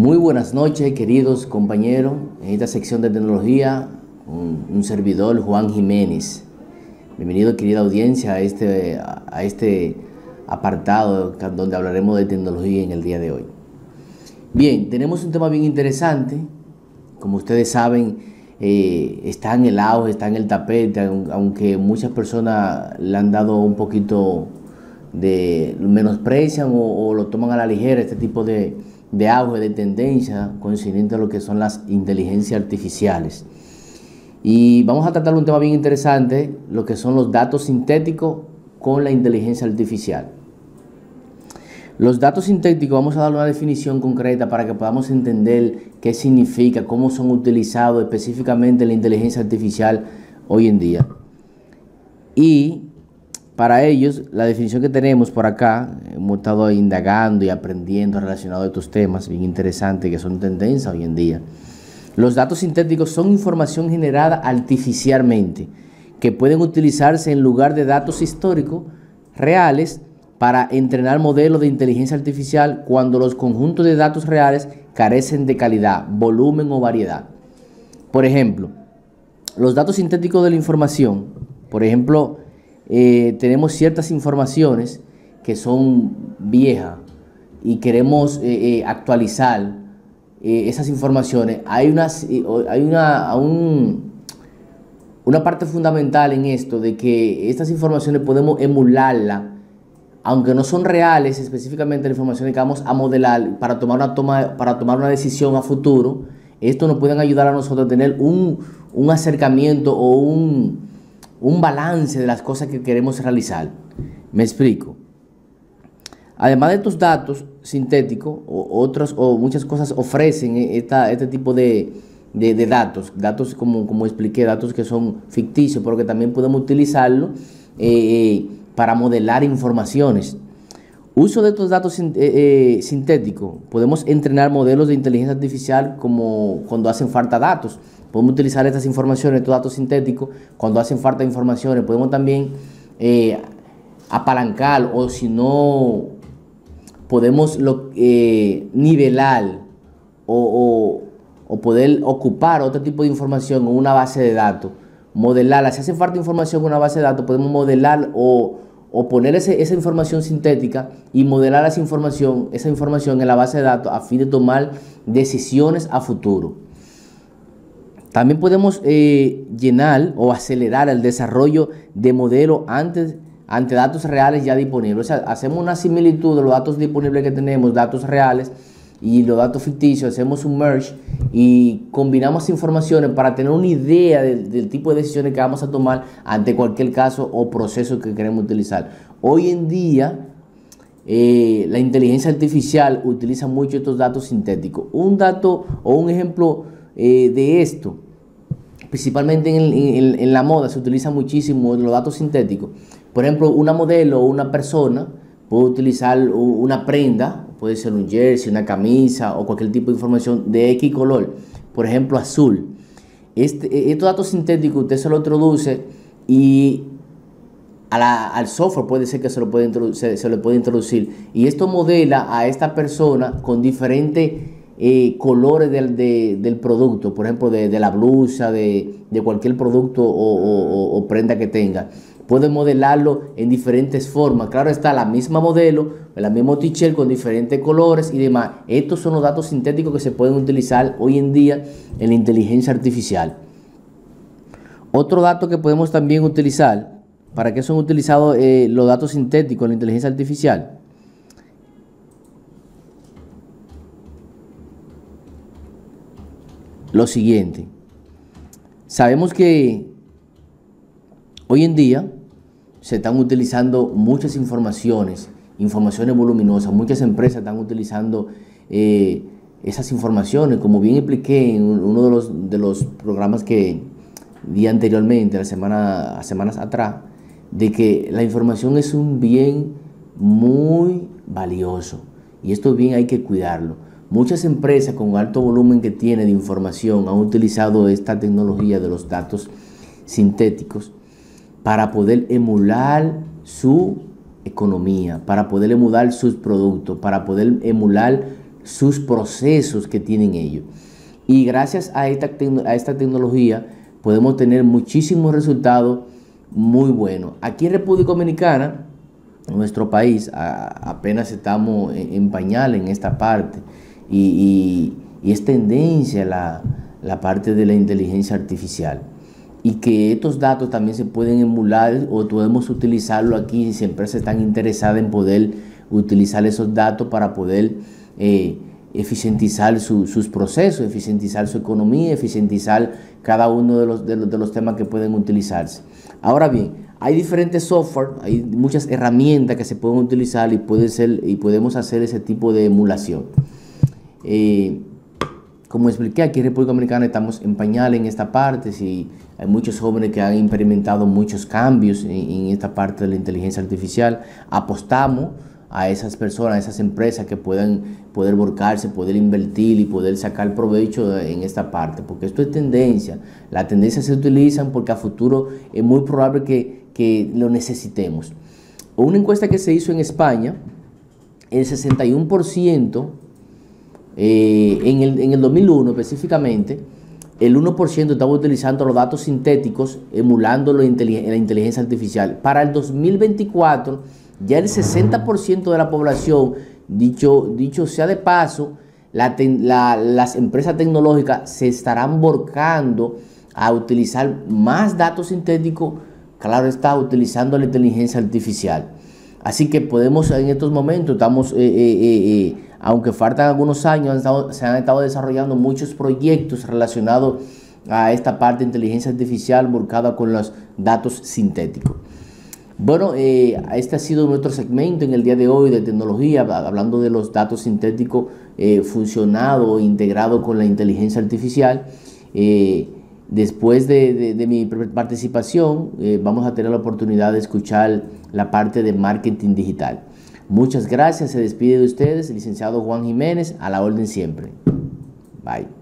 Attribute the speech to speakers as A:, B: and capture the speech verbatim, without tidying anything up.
A: Muy buenas noches, queridos compañeros. En esta sección de tecnología, un, un servidor, Juan Jiménez. Bienvenido, querida audiencia, a este, a este apartado donde hablaremos de tecnología en el día de hoy. Bien, tenemos un tema bien interesante. Como ustedes saben, eh, está en el auge, está en el tapete, aunque muchas personas le han dado un poquito de menosprecian o, o lo toman a la ligera, este tipo de, de auge, de tendencia coincidente a lo que son las inteligencias artificiales. Y vamos a tratar un tema bien interesante, lo que son los datos sintéticos con la inteligencia artificial. Los datos sintéticos, vamos a dar una definición concreta para que podamos entender qué significa, cómo son utilizados específicamente en la inteligencia artificial hoy en día. Y para ellos, la definición que tenemos por acá, hemos estado indagando y aprendiendo relacionado a estos temas bien interesantes que son tendencia hoy en día. Los datos sintéticos son información generada artificialmente que pueden utilizarse en lugar de datos históricos reales para entrenar modelos de inteligencia artificial cuando los conjuntos de datos reales carecen de calidad, volumen o variedad. Por ejemplo, los datos sintéticos de la información, por ejemplo, eh, tenemos ciertas informaciones que son viejas y queremos eh, eh, actualizar eh, esas informaciones. Hay, unas, eh, hay una, un, una parte fundamental en esto de que estas informaciones podemos emularlas, aunque no son reales específicamente las informaciones que vamos a modelar para tomar una, toma, para tomar una decisión a futuro. Esto nos puede ayudar a nosotros a tener un, un acercamiento o un, un balance de las cosas que queremos realizar. Me explico. Además de estos datos sintéticos, o otros o muchas cosas ofrecen esta, este tipo de, de, de datos, datos como, como expliqué, datos que son ficticios, pero que también podemos utilizarlo eh, para modelar informaciones. Uso de estos datos eh, eh, sintéticos, podemos entrenar modelos de inteligencia artificial como cuando hacen falta datos. Podemos utilizar estas informaciones, estos datos sintéticos, cuando hacen falta informaciones. Podemos también eh, apalancar o si no, podemos lo, eh, nivelar o, o, o poder ocupar otro tipo de información en una base de datos. Modelarla, si hace falta información en una base de datos, podemos modelar o, o poner ese, esa información sintética y modelar esa información, esa información en la base de datos a fin de tomar decisiones a futuro. También podemos eh, llenar o acelerar el desarrollo de modelos antes, ante datos reales ya disponibles. O sea, hacemos una similitud de los datos disponibles que tenemos, datos reales y los datos ficticios, hacemos un merge y combinamos informaciones para tener una idea del, del tipo de decisiones que vamos a tomar ante cualquier caso o proceso que queremos utilizar. Hoy en día, eh, la inteligencia artificial utiliza mucho estos datos sintéticos. Un dato o un ejemplo eh, de esto, principalmente en, en, en la moda, se utiliza muchísimo los datos sintéticos. Por ejemplo, una modelo o una persona puede utilizar una prenda, puede ser un jersey, una camisa o cualquier tipo de información de X color, por ejemplo azul. Este, estos datos sintéticos usted se lo introduce y a la, al software puede ser que se lo puede se, se le puede introducir y esto modela a esta persona con diferentes eh, colores del, de, del producto, por ejemplo de, de la blusa, de, de cualquier producto o, o, o prenda que tenga. Puede modelarlo en diferentes formas. Claro está, la misma modelo, la misma t-shirt con diferentes colores y demás. Estos son los datos sintéticos que se pueden utilizar hoy en día en la inteligencia artificial. Otro dato que podemos también utilizar, ¿para qué son utilizados eh, los datos sintéticos en la inteligencia artificial? Lo siguiente. Sabemos que hoy en día se están utilizando muchas informaciones, informaciones voluminosas. Muchas empresas están utilizando eh, esas informaciones, como bien expliqué en uno de los, de los programas que di anteriormente, la semana, semanas atrás, de que la información es un bien muy valioso y esto bien hay que cuidarlo. Muchas empresas con alto volumen que tiene de información han utilizado esta tecnología de los datos sintéticos para poder emular su economía, para poder emular sus productos, para poder emular sus procesos que tienen ellos. Y gracias a esta, a esta tecnología podemos tener muchísimos resultados muy buenos. Aquí en República Dominicana, en nuestro país, a, apenas estamos en, en pañal en esta parte y, y, y es tendencia la, la parte de la inteligencia artificial. Y que estos datos también se pueden emular o podemos utilizarlo aquí si empresas están interesadas en poder utilizar esos datos para poder eh, eficientizar su, sus procesos, eficientizar su economía, eficientizar cada uno de los, de, los, de los temas que pueden utilizarse. Ahora bien, hay diferentes software, hay muchas herramientas que se pueden utilizar y, puede ser, y podemos hacer ese tipo de emulación. Eh, Como expliqué, aquí en República Dominicana estamos en pañales en esta parte. Si hay muchos jóvenes que han experimentado muchos cambios en, en esta parte de la inteligencia artificial. Apostamos a esas personas, a esas empresas que puedan poder volcarse, poder invertir y poder sacar provecho en esta parte, porque esto es tendencia. Las tendencias se utilizan porque a futuro es muy probable que, que lo necesitemos. Una encuesta que se hizo en España, el sesenta y uno por ciento Eh, en, el, en el dos mil uno específicamente, el uno por ciento estaba utilizando los datos sintéticos, emulando la inteligencia artificial. Para el dos mil veinticuatro, ya el sesenta por ciento de la población, dicho, dicho sea de paso, la, la, las empresas tecnológicas se estarán volcando a utilizar más datos sintéticicos, claro está, utilizando la inteligencia artificial. Así que podemos en estos momentos, estamos... Eh, eh, eh, aunque faltan algunos años, han estado, se han estado desarrollando muchos proyectos relacionados a esta parte de inteligencia artificial volcada con los datos sintéticos. Bueno, eh, este ha sido nuestro segmento en el día de hoy de tecnología, hablando de los datos sintéticos eh, funcionados o integrados con la inteligencia artificial. Eh, después de, de, de mi participación, eh, vamos a tener la oportunidad de escuchar la parte de marketing digital. Muchas gracias, se despide de ustedes el licenciado Juan Jiménez, a la orden siempre. Bye.